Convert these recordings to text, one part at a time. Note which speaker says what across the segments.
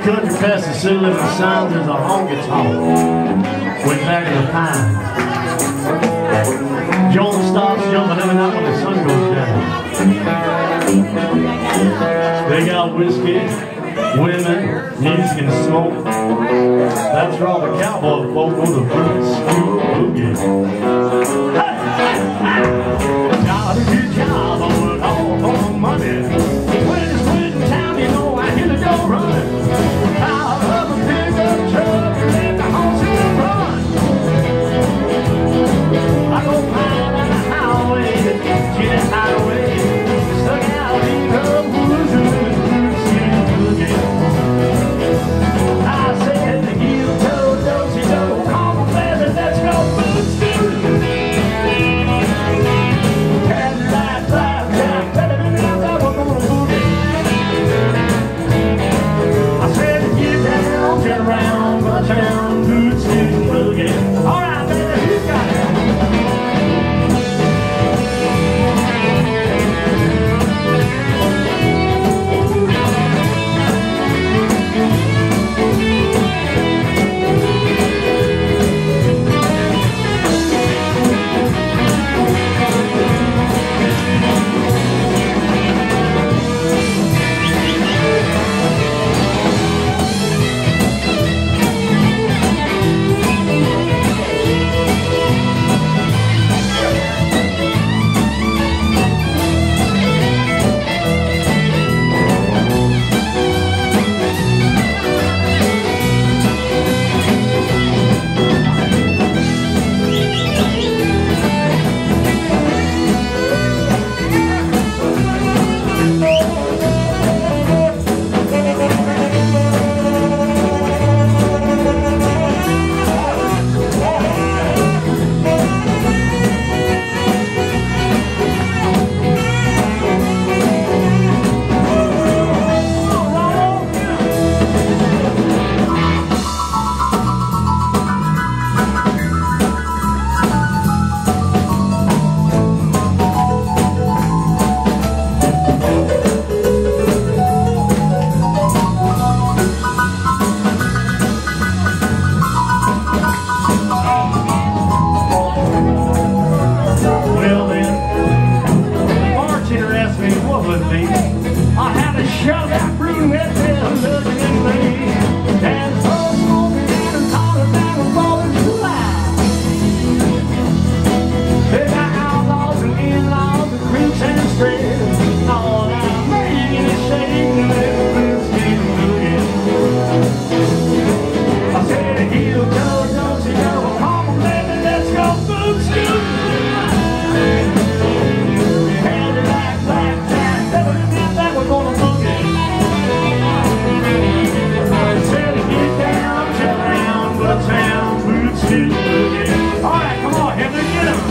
Speaker 1: country past the city limit signs, there's a honky tonk way back in the pines. Joan stops jumping every night when the sun goes down. They got whiskey, women, music, and smoke. That's where all the cowboy folk go to boots, boogie. Hey! Got a good job, I work all for my money. When it's quit in town, you know I hit the door running. Out of a pickup truck, let the horses run. I go flying down the highway, get highway, stuck out in the woods with the boots and boogie. I said the heel toe, do-si-do, come on baby, let's go boots do. Cadillac, blackjack, better than that, we're gonna boogie. I said get down, turn around, my town, boots and boogie. All right, baby, who's got it? I had a shove that brunette there looking at me, and so smoking and talking back and rolling through life. They got outlaws and in-laws and creeps and strays, all that making it shake and let the blues keep moving. I said, heel toe, do-si-do, come on baby, let's go boots do. Alright, come on, Henry, get him!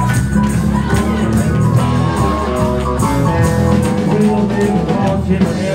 Speaker 1: Jim